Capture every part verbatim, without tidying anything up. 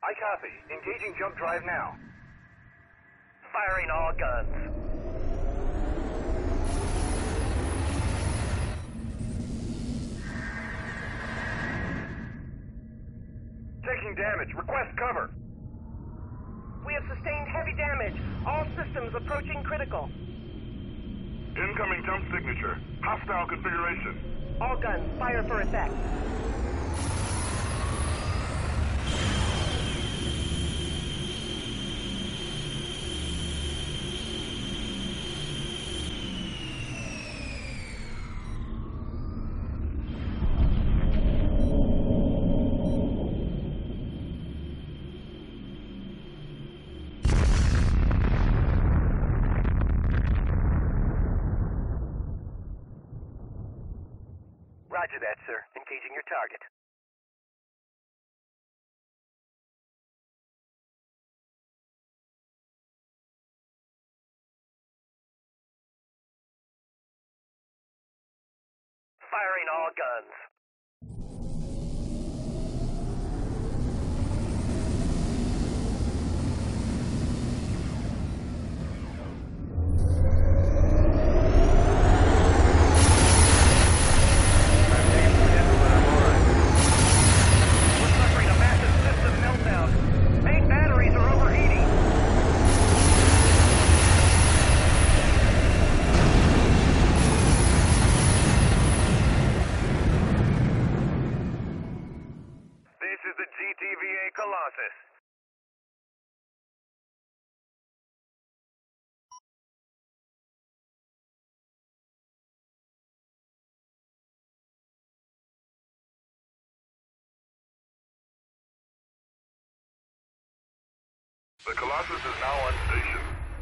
I copy. Engaging jump drive now. Firing all guns. Taking damage. Request cover. We have sustained heavy damage. All systems approaching critical. Incoming jump signature. Hostile configuration. All guns, fire for effect. Roger that, sir. Engaging your target. Firing all guns. Colossus. The Colossus is now on station.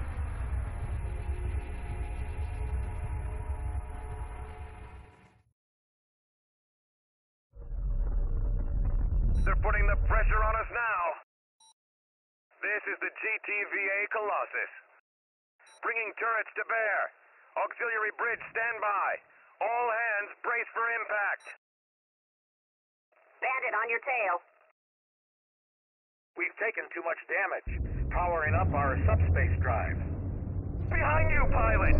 They're putting the pressure on us now. This is the G T V A Colossus. Bringing turrets to bear. Auxiliary bridge standby. All hands brace for impact. Bandit on your tail. We've taken too much damage. Powering up our subspace drive. Behind you, pilot!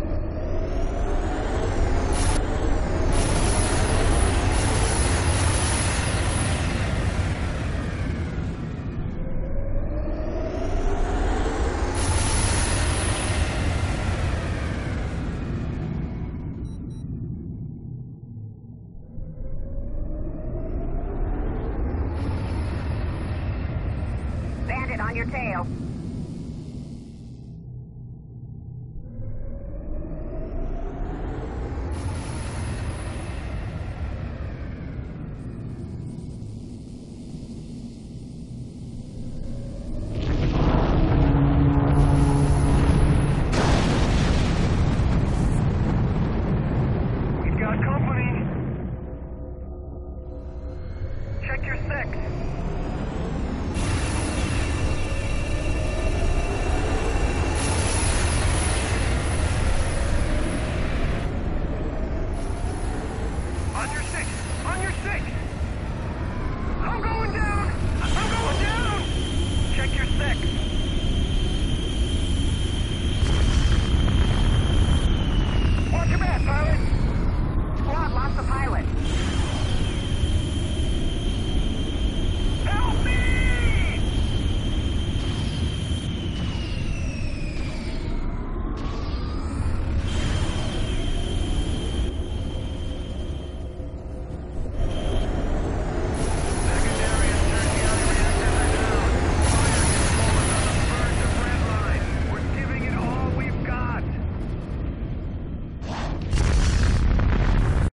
Bandit on your tail.